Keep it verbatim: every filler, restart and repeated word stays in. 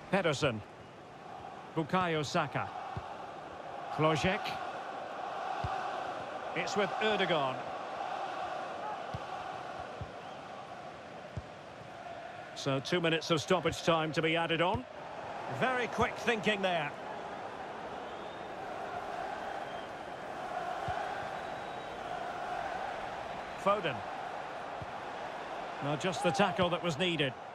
Pedersen. Bukayo Saka. Klojek. It's with Erdogan. So two minutes of stoppage time to be added on. Very quick thinking there. Foden. Now just the tackle that was needed.